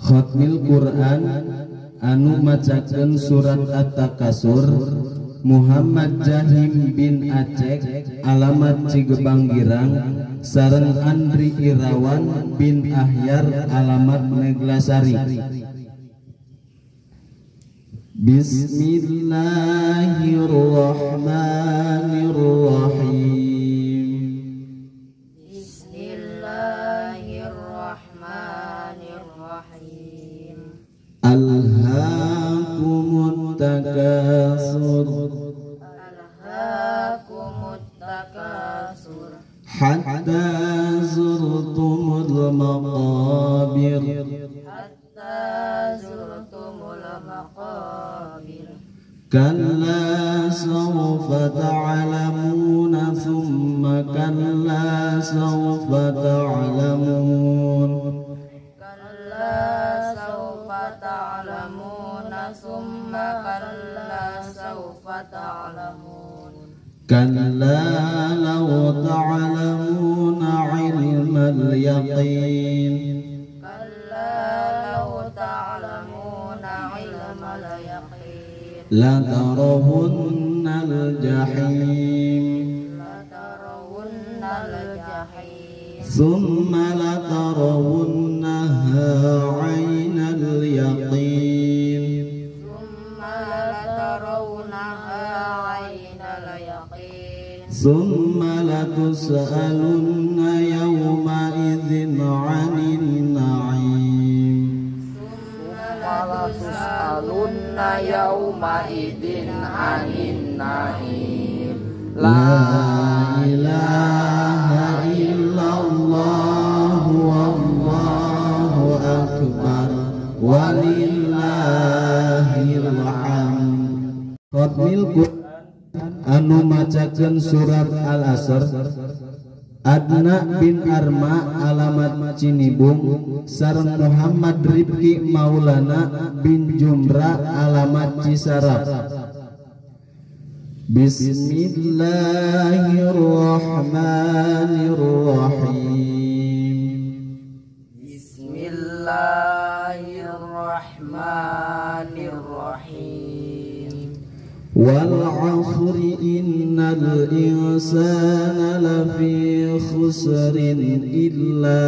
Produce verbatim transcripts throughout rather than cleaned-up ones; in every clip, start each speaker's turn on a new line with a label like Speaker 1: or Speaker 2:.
Speaker 1: Khatmil Quran anu macakeun surat At-Takasur Muhammad Jahim bin Aceh alamat Cigebang Girang sareng Andri Irawan bin Ahyar alamat Neglasari. Bismillahirrahmanirrahim.
Speaker 2: Bismillahirrahmanirrahim.
Speaker 1: Alhaakumut takasur
Speaker 2: Alhaakumut takasur
Speaker 1: hatta zurtumul maqabir
Speaker 2: hatta zurtumul maqabir
Speaker 1: kalla sawfa ta'lamuna thumma kalla sawfa ta'lamun
Speaker 2: kalla sawfa ta'lamuna summa kalla sawfa ta'lamun
Speaker 1: kalla law ta'lamuna ilmal yaqin
Speaker 2: kalla law ta'lamuna ilmal yaqin
Speaker 1: la tarawunnal jahim
Speaker 2: la tarawunnal jahim
Speaker 1: thumma la tarawunnaha 'ainal yaqin
Speaker 2: thumma la tarawunaha 'ainal yaqin
Speaker 1: thumma la tus'alunna yawma idzin 'anil na'im
Speaker 2: thumma la tus'alunna yawma idzin 'anin na'im.
Speaker 1: La ilaha illallah wallahu akbar walillahil hamd. Khatmil Quran anu macakeun surat Al-Asr Adna bin Arma alamat Cinibung sareng Muhammad Rifki Maulana bin Jumra alamat Cisarap. Bismillahirrahmanirrahim.
Speaker 2: Bismillahirrahmanirrahim.
Speaker 1: Wal 'asri innal insana lafi khusrin illa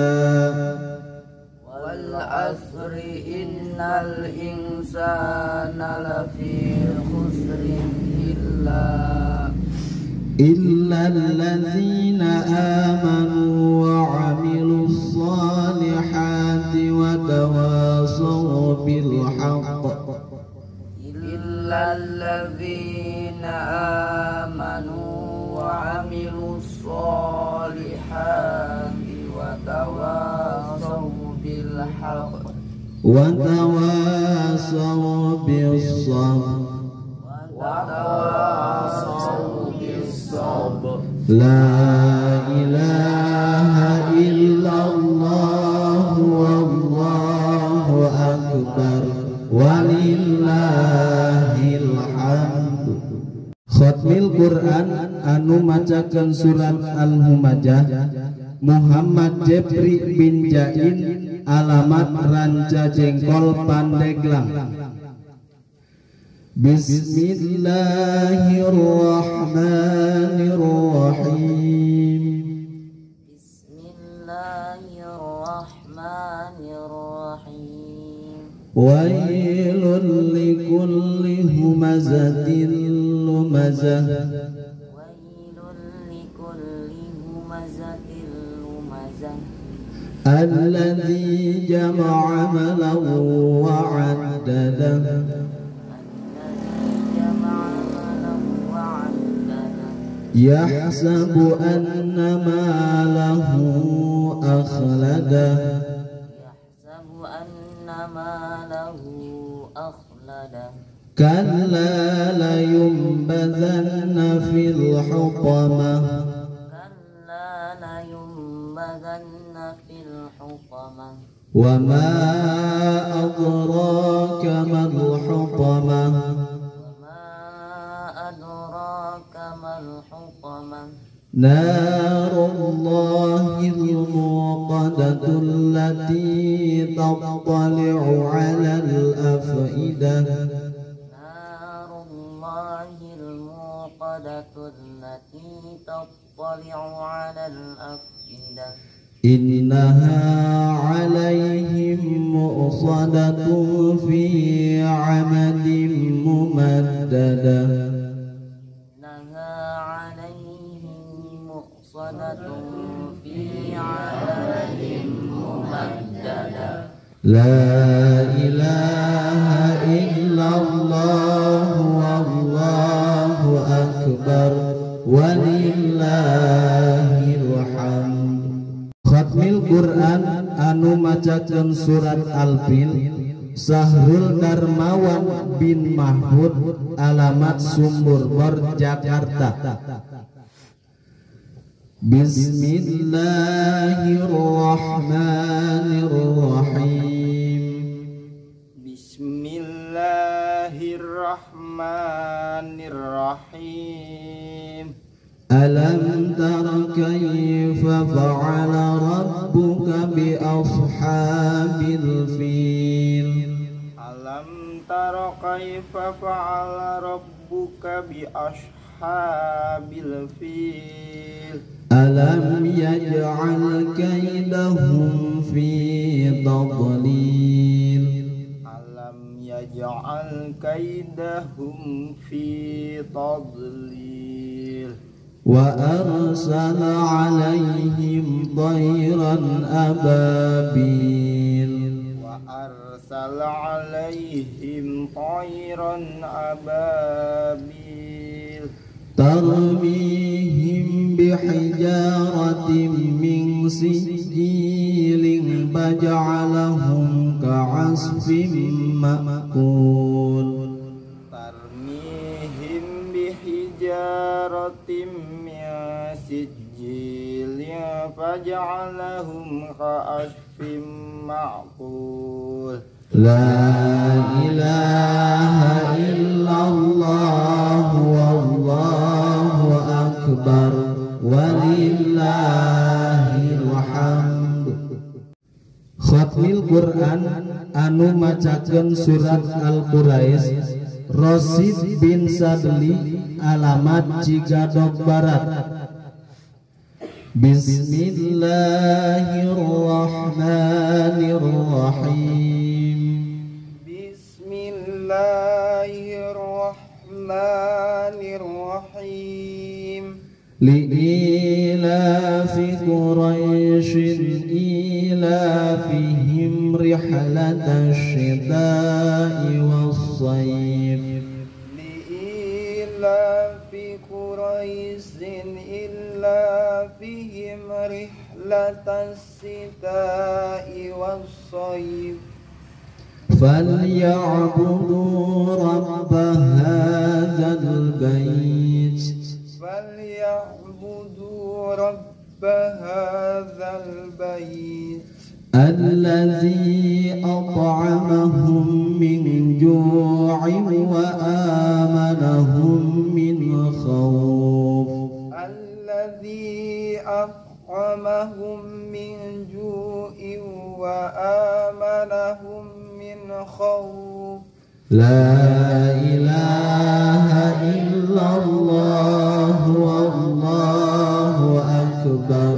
Speaker 2: Wal 'asri innal insana lafi khusrin illa
Speaker 1: illa allazina amanu wa 'amilus solihati wa tawasaw bil haqq
Speaker 2: illa allazina amanu wa 'amilus solihati wa tawasaw bil haqq
Speaker 1: wa tawasaw bis sabr
Speaker 2: wa tawasaw bis sabr.
Speaker 1: La ilaha illallah wallahu akbar walillahil hamd. Khatmil Quran anu macakeun surat Al-Humajah Muhammad Jepri bin Jain alamat Ranca Jengkol Pandeglang. Bismillahirrahmanirrahim.
Speaker 2: Bismillahirrahmanirrahim.
Speaker 1: Wailul likulli humazatin lumazah
Speaker 2: Wailul likulli humazatin lumazah
Speaker 1: alladzi jama'a malan wa 'addadah
Speaker 2: alladzi jama'a malan wa 'addadah
Speaker 1: yahsabu anna malahu akhladah
Speaker 2: yahsabu anna malahu akhladah
Speaker 1: kalla la yumbazanna fil hutamah
Speaker 2: kalla la yumbazanna fil hutamah
Speaker 1: wa ma adraka mal hutamah
Speaker 2: wa ma adraka mal hutamah
Speaker 1: narullahil muqadah المؤصدة التي تطلع على الأفئدة
Speaker 2: نار الله الموقدة التي تطلع على الأفئدة
Speaker 1: إنها عليهم مؤصدة في عمد ممددة
Speaker 2: إنها عليهم مؤصدة في عمد ممددة
Speaker 1: لا إله إلا الله والله أكبر walillahil hamd. Khatmil Quran anu macakeun surat Al-Fil Sahrul Darmawan bin Mahmud, alamat Sumber Bor, Jakarta. Bismillahirrahmanirrahim.
Speaker 3: Bismillahirrahmanirrahim.
Speaker 1: Alam tara kayfa fa'ala rabbuka bi ashabil fil.
Speaker 3: Alam tara kayfa fa'ala rabbuka bi ashabil fil.
Speaker 1: Alam yaj'al kaidahum fi tadlil.
Speaker 3: Alam yaj'al kaidahum fi tadlil.
Speaker 1: Wa arsala alaihim tayran ababil.
Speaker 3: Wa arsala alaihim tayran ababil.
Speaker 1: Tarmihim bihijaratin min sijilin faj'alahum ka'asfin ma'kul.
Speaker 3: Tarmihim bihijaratin min sijilin faj'alahum ka'asfin ma'kul.
Speaker 1: La ilaha illallah wallahu akbar walillahil hamd. Khatmil Quran anu macakeun surat Al-Quraish Rosid bin Sadli, alamat Cigadog Barat. Bismillahirrahmanirrahim.
Speaker 3: Bismillahirrahmanirrahim.
Speaker 1: Li'ilafi Quraisyin ilafihim rihlatash shita'i was-sayf.
Speaker 3: Li'ilafi Quraisyin ilafihim rihlatash shita'i was-sayf.
Speaker 1: فليعبدوا رب هذا البيت
Speaker 3: فليعبدوا رب هذا البيت
Speaker 1: الذي أطعمهم من جوع وآمنهم من خوف
Speaker 3: الذي أطعمهم من جوع وآمنهم من خوف.
Speaker 1: لا إله إلا الله والله أكبر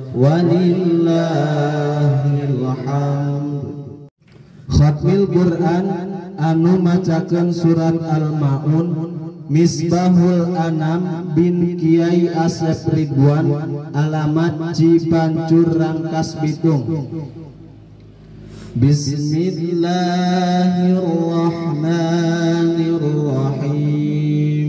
Speaker 1: walillahil hamd. Khatmil Quran anu macakeun surat Al-Maun Misbahul Anam bin Kiai Asep Ridwan, alamat Cipancur, Rangkas Bitung. Bismillahirrahmanirrahim.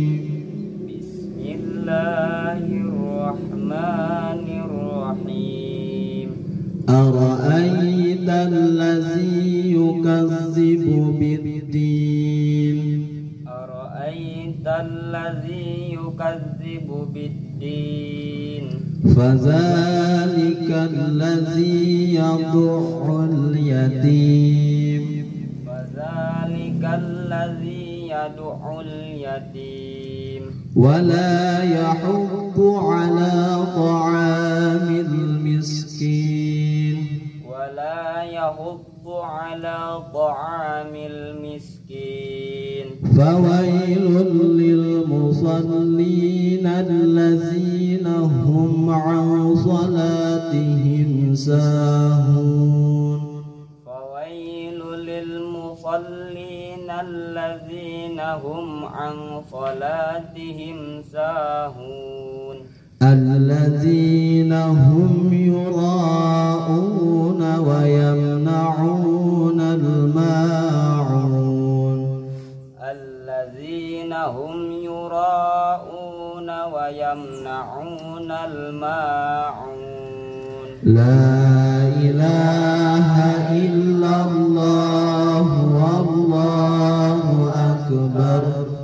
Speaker 3: Bismillahirrahmanirrahim.
Speaker 1: Ara'aita allazi yukazzibu bid-din.
Speaker 3: Ara'aita allazi yukazzibu bid-din.
Speaker 1: Fadzalika allazi yad'ul yatim.
Speaker 3: Fadzalika allazi yad'ul yatim.
Speaker 1: Wala yahuddu ala ta'amil miskin.
Speaker 3: على طعام المسكين
Speaker 1: فويل للمصلين الذين هم عن صلاتهم ساهون
Speaker 3: فويل للمصلين الذين هم عن صلاتهم ساهون
Speaker 1: الذين هم يراءون ويمنعون الماعون
Speaker 3: الذين هم يراءون ويمنعون الماعون
Speaker 1: لا إله إلا الله والله أكبر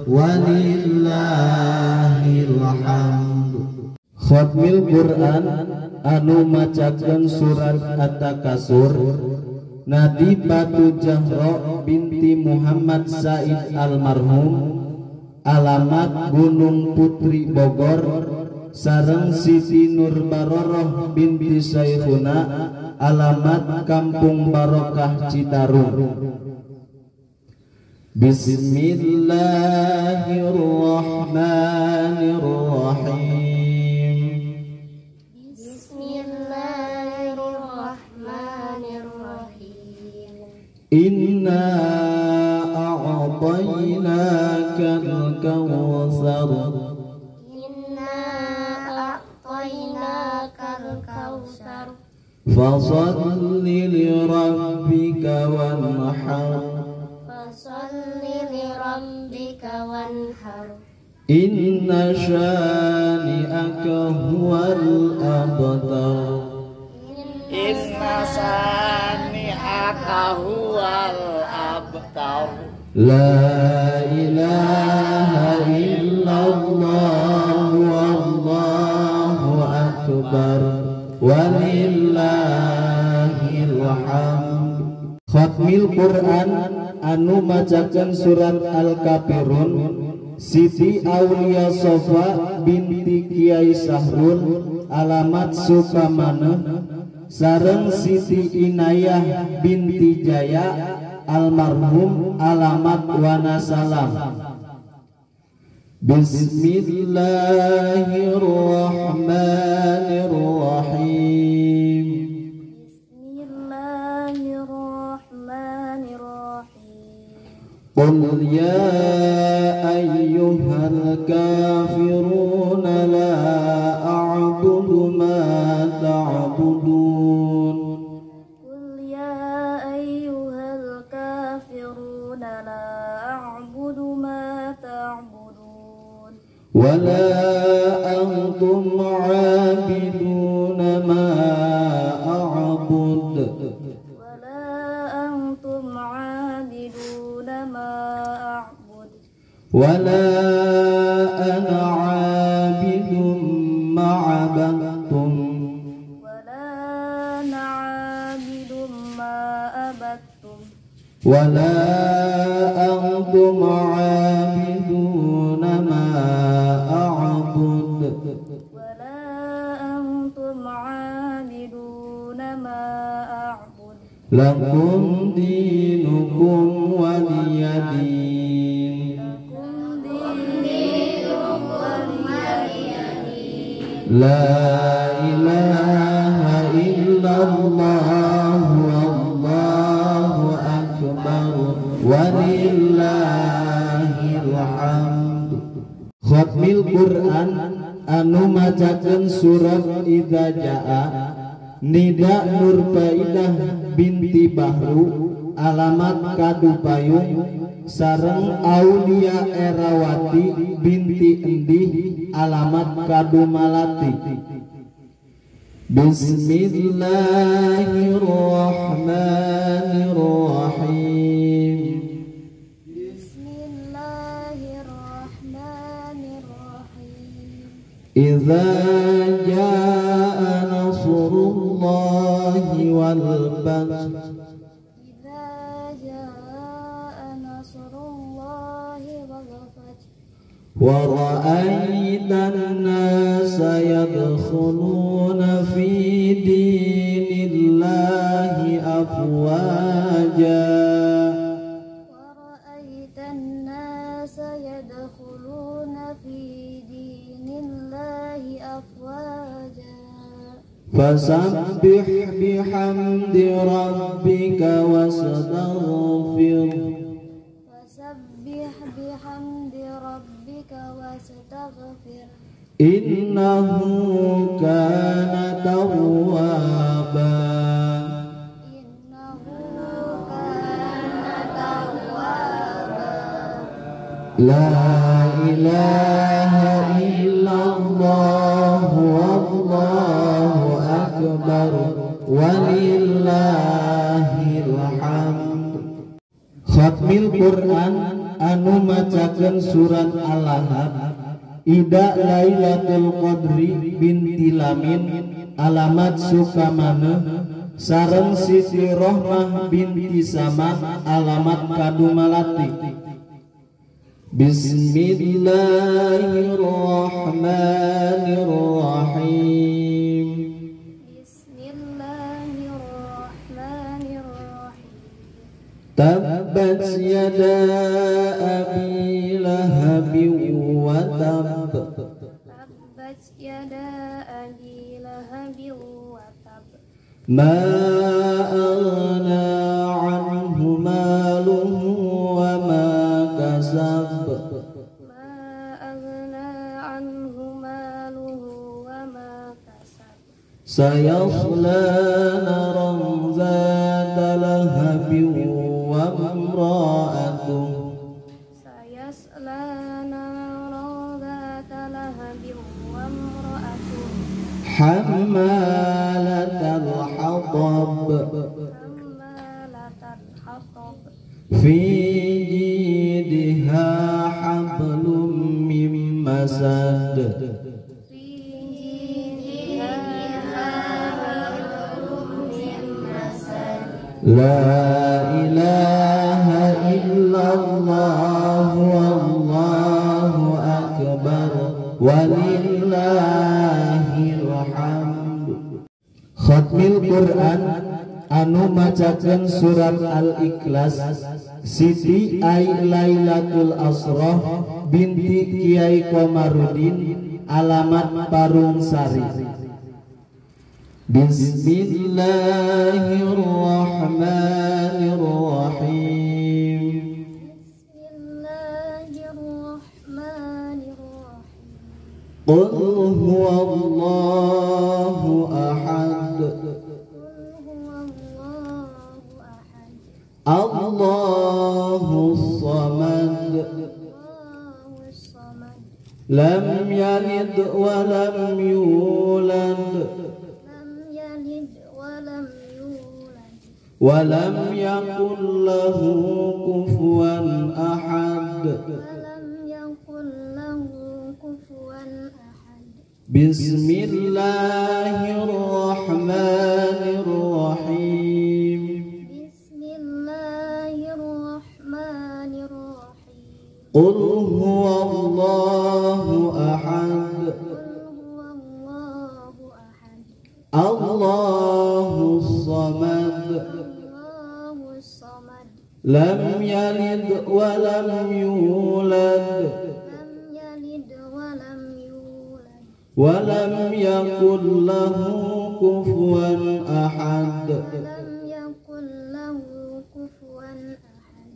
Speaker 1: ولله الحمد. Khatmil Quran anu macakeun surat At-Takasur Nadi Batu Jahro binti Muhammad Said almarhum, alamat Gunung Putri Bogor, sareng Siti Nur Baroroh binti Saikhuna, alamat Kampung Barokah Citarum. Bismillahirrahmanirrahim. Inna a'tainakal kautsar.
Speaker 4: Inna a'tainakal kautsar.
Speaker 1: Fasholli lirabbika wanhar.
Speaker 4: Fasholli lirabbika wanhar.
Speaker 1: Inna syani'aka huwal abtar.
Speaker 3: Inna syani'aka huwal abtar.
Speaker 1: La ilaha illallah wallahu akbar walillahil hamd. Khatmil Quran anu macakeun surat Al-Kafirun Siti Aulia Sofa binti Kiai Sahrul, alamat Sukamana, sareng Siti Inayah binti Jaya almarhum, alamat Wanasalam. Bismillahirrahmanirrahim. Qul ya ayyuhal kafiruna la a'budu ma ta'budun.
Speaker 4: Qul ya ayyuhal kafiruna la a'budu ma ta'budun.
Speaker 1: Wa la antum 'abiduna ma a'bud. Wala ana 'abidun ma 'abadtum.
Speaker 4: Wala ana 'abidun ma 'abadtum.
Speaker 1: Wala antum 'abidun ma a'bud.
Speaker 4: Wala antum 'abidun ma a'bud.
Speaker 1: Lakum dinukum waliyadin. La ilaha illallah wallahu akbar walillahil hamd. Khatmil Quran anu macakeun surat Idza Jaa Nida Nur Faidah binti Bahru, alamat Kadupayung, sareng Aulia Erawati binti Endih, alamat Kadumalati. Bismillahirrahmanirrahim.
Speaker 4: Bismillahirrahmanirrahim.
Speaker 1: Idza jaa nasrullahi wal fath. وَرَأَيْتَ النَّاسَ يَدْخُلُونَ فِي دِينِ اللَّهِ أَفْوَاجًا afwaja
Speaker 4: ورأيت الناس يدخلون في دين الله أفواجا
Speaker 1: fasabbih bihamdi rabbika wastaghfir
Speaker 4: فسبح بحمد ربك واستغفر
Speaker 1: innahu kana tawwaba
Speaker 4: إنه كان توابا
Speaker 1: la ilaha illallah wallahu akbar walillahil hamd. Khatmil Quran anu macakeun surat Al-Lahab ida Lailatul Qadri binti Lamin alamat Sukamana sareng Siti Rohmah binti Sama alamat Kadumalati. Bismillahirrahmanirrahim.
Speaker 4: بسم الله الرحمن الرحيم
Speaker 1: Tabbat yada abi lahabin wa tab
Speaker 4: تبت يدا أبي لهب وتب
Speaker 1: ma aghna anhu maluhu wa ma kasab
Speaker 4: ما أغنى عنه ماله وما كسب
Speaker 1: sayasla naran zata lahabin wa imra'atuhu
Speaker 4: سيصلى نارا ذات لهب وامرأته
Speaker 1: hammalatal hatab
Speaker 4: حمالة الحطب
Speaker 1: fi jidha hablum mim masad
Speaker 4: في جيدها حبل من مسد
Speaker 1: la ilaha illallah wallahu akbar walillahil hamd. Khatmil Quran anu macakeun surat Al-Ikhlas Siti Ai Lailatul Asrah binti Kiai Komarudin alamat Parungsari. Bismillahirrahmanirrahim.
Speaker 4: بسم الله الرحمن الرحيم
Speaker 1: Qul huwallahu ahad
Speaker 4: قل هو الله أحد
Speaker 1: Allahus samad
Speaker 4: الله الصمد
Speaker 1: lam yalid wa lam yulad
Speaker 4: لم يلد ولم يولد
Speaker 1: wa lam yakul lahu kufuwan ahad.
Speaker 4: ولم يكن له كفوا أحد
Speaker 1: Bismillahirrahmanirrahim.
Speaker 4: بسم الله الرحمن الرحيم
Speaker 1: Qul huwallahu ahad
Speaker 4: قل هو الله أحد
Speaker 1: Allahus samad
Speaker 4: الله الصمد
Speaker 1: lam yalid wa lam yulad
Speaker 4: لم يلد ولم يولد
Speaker 1: wa lam yakul lahu kufuwan ahad.
Speaker 4: ولم يكن له كفوا أحد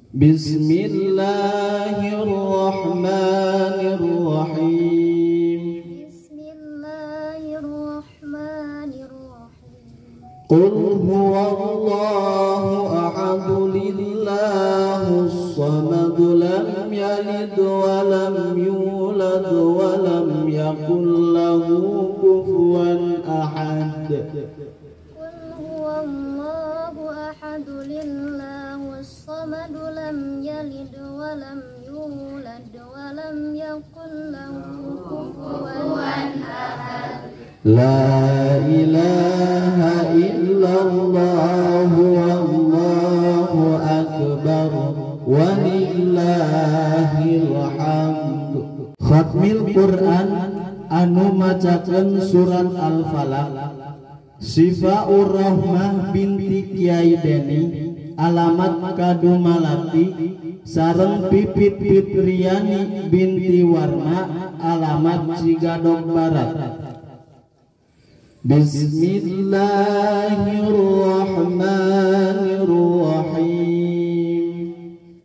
Speaker 1: Bismillahirrahmanirrahim.
Speaker 4: بسم الله الرحمن الرحيم
Speaker 1: Qul huwallahu ahad lillahus samad lam yalid wa lam yulad wa lam yakul lahu kufuwan ahad.
Speaker 4: قل هو الله أحد لله الصمد لم يلد ولم يولد ولم يكن له كفوا أحد
Speaker 1: La ilaha illallah wallahu akbar walillahil hamd. Khatmil Quran anu macakeun surat Al-Falaq Sifaur Rahmah binti Kiai Deni alamat Kadumalati sareng Pipit Fitriani binti Warna alamat Cigadog Barat. Bismillahirrahmanirrahim.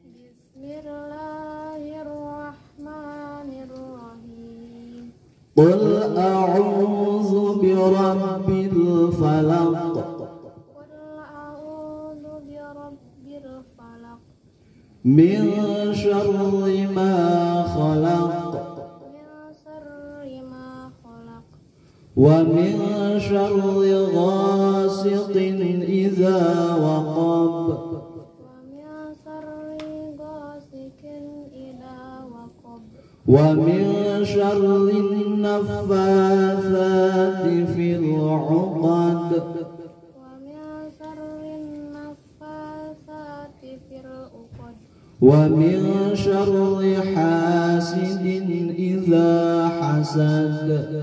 Speaker 4: Bismillahirrahmanirrahim.
Speaker 1: Qul a'udzu birabbil falaq.
Speaker 4: Qul a'udzu birabbil falaq.
Speaker 1: Min syarri ma khalaq.
Speaker 4: Min syarri ma khalaq.
Speaker 1: Wa min syarri ghasiqin idza waqab.
Speaker 4: Wa min syarri ghasiqin idza waqab.
Speaker 1: Wa min syarri naffatsati fil 'uqad.
Speaker 4: Wa min syarri naffatsati fil 'uqad.
Speaker 1: Wa min syarri hasidin idza hasad.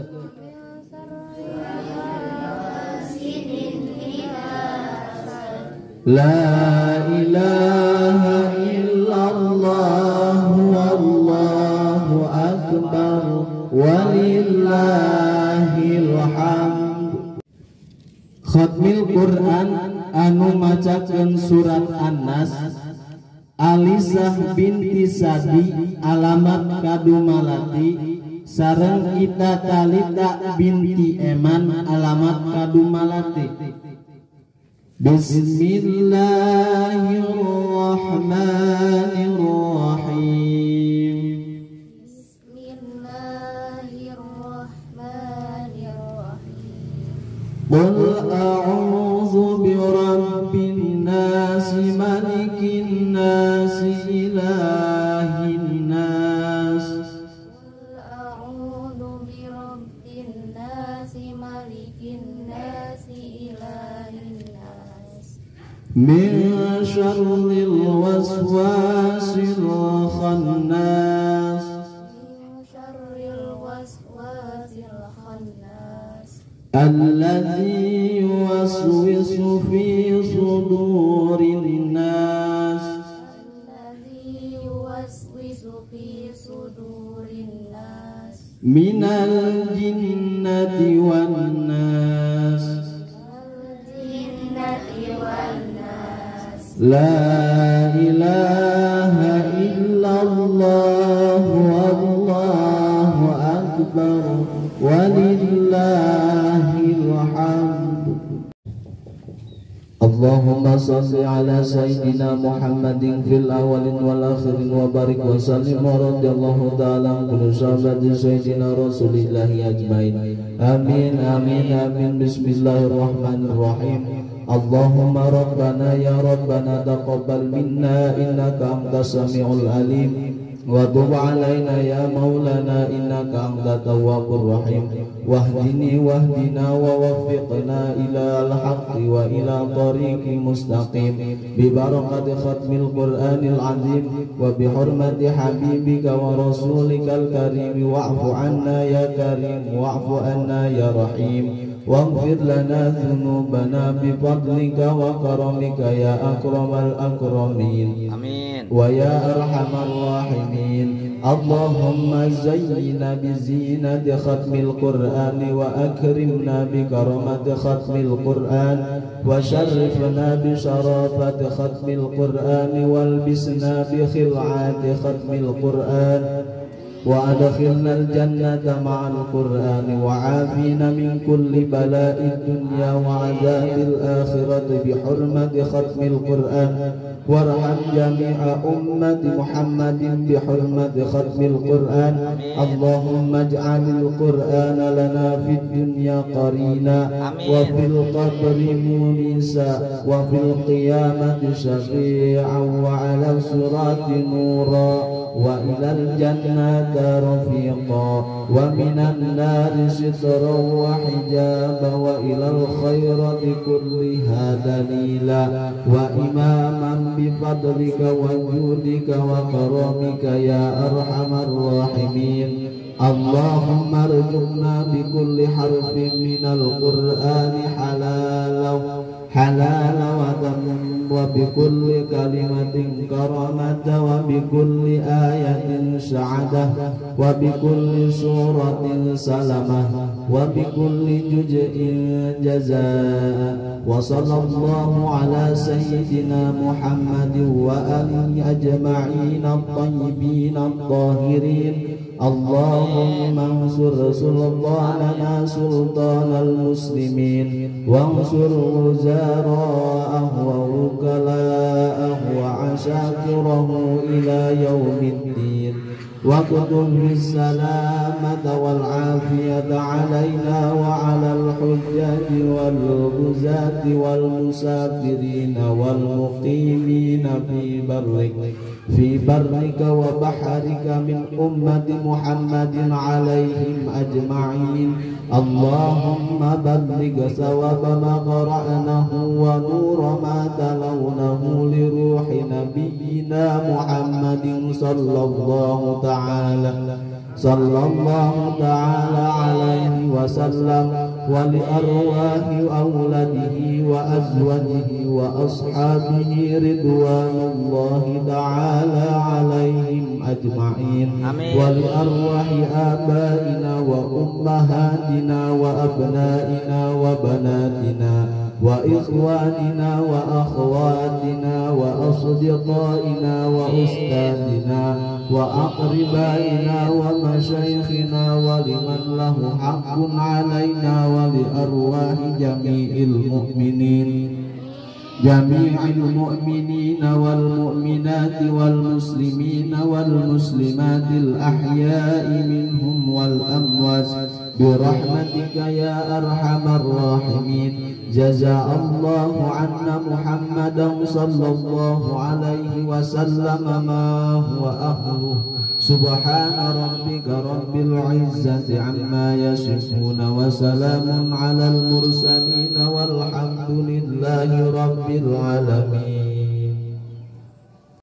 Speaker 1: La ilaha illallah wallahu akbar walillahil hamd. Khatmil Quran anu macakeun surat An-Nas Alisah binti Sadi alamat Kadumalati sareng Ita Talita binti Eman alamat Kadumalati. Bismillahirrahmanirrahim.
Speaker 4: Bismillahirrahmanirrahim.
Speaker 1: Qul a'udzu birabbin nas malikin nas ilahin nas.
Speaker 4: Qul a'udzu birabbin nas malikin nas ilahin nas.
Speaker 1: Min syarril waswasil khannas.
Speaker 4: Min syarril waswasil khannas.
Speaker 1: Alladzi yuwaswisu fi sudurin nas.
Speaker 4: Alladzi yuwaswisu fi sudurin nas.
Speaker 1: Minal jinnati wan nas.
Speaker 4: Al-jinnati wan nas.
Speaker 1: La ilaha illallah wallahu akbar walillahil hamd. Allahumma salli ala sayyidina Muhammadin fil awalin wal akhirin wa barik wa sallim wa radiyallahu ta'ala an kulli sahabati sayyidina rasulillahi ajmain. Amin amin amin. Bismillahirrahmanirrahim. Allahumma rabbana ya rabbana taqabbal minna innaka antas samiul alim wa tub alaina ya maulana innaka antat tawwabur rahim. Wahdini wahdina wa waffiqna ila al-haqqi wa ila tariqi mustaqim bi barakati khatmil Qur'anil azim wa bi hurmati habibika wa rasulikal karim wa'fu anna ya karim wa'fu anna ya rahim. Waghfir lana dhunubana bifadlika wa karamika ya akramal akramin.
Speaker 3: Amin.
Speaker 1: Wa ya arhamar rahimin. Allahumma zayyina bizinati khatmil Qur'ani wa akrimna bi karamati khatmil Qur'an wa syarrifna bi syarafati khatmil Qur'ani wal bisna bi khil'ati khatmil Qur'an wa adkhilna al-jannata ma'al Qur'ani wa 'afina min kulli bala'id dunya wa 'adzabil akhirati bi hurmati khatmil Qur'an warham jami'a ummati Muhammadin bi hurmati khatmil Qur'an. Allahumma ij'alil Qur'ana lana fid dunya qarina wa fil qabri munisa wa fil qiyamati syafi'an wa 'ala sirati nura wa ilal jannati rafiqa wa minan nari sitra wa hijaba wa ilal khairati kulliha dalila wa imaman bi fadlika wa judika wa karamika ya arhamar rahimin. Allahumma arzuqna bi kulli harfin minal Qur'ani halalan halalan wa وبكل كلمة كرامة وبكل آية سعادة وبكل سورة سلامة وبكل جزء جزاء وصلى الله على سيدنا محمد وآله أجمعين الطيبين الطاهرين. اللهم انصر سلطاننا سلطان المسلمين وانصر وزراءه ووكلاءه وعشاقره إلى يوم الدين واكتب السلامة والعافية علينا وعلى الحجاج والغزاة والمسافرين والمقيمين في برك في برك وبحرك من أمة محمد عليهم أجمعين. اللهم بلغ ثواب ما قرأناه ونور ما تلونه لروح نبينا محمد صلى الله تعالى صلى الله تعالى عليه وسلم ولأرواح أولاده وأزواجه وأصحابه رضوان الله تعالى عليهم أجمعين. ولأرواح آبائنا وأمهاتنا وأبنائنا وبناتنا وإخواننا وأخواتنا وأصدقائنا وأستاذنا وأقربائنا ومشايخنا ولمن له حق علينا ولأرواح جميع المؤمنين جميع المؤمنين والمؤمنات والمسلمين والمسلمات الأحياء منهم والأموات برحمتك يا أرحم الراحمين. جزاء الله عنا محمدا صلى الله عليه وسلم ما هو أهله. سبحان ربك رب العزة عما يصفون وسلام على المرسلين والحمد لله رب العالمين.